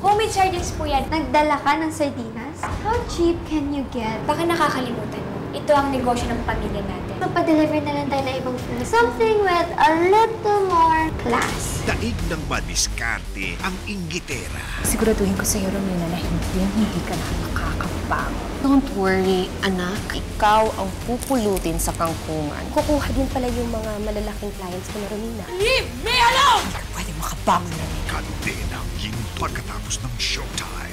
Homemade sardines po yan. Nagdala ka ng sardinas? How cheap can you get? Baka nakakalimutan mo. Ito ang negosyo ng pamilya natin. Magpa-deliver na lang tayo ng ibang food. Something with a little more class. Daig ng madiskarte ang inggitera. Siguraduhin ko sa'yo, Romina, na hindi ka na makakapang. Don't worry, anak. Ikaw ang pupulutin sa kangkungan. Kukuha din pala yung mga malalaking clients ko na, Romina. Leave me alone! Hindi ka pwede makabangon na rin. Kadenang Ginto pagkatapos ng showtime.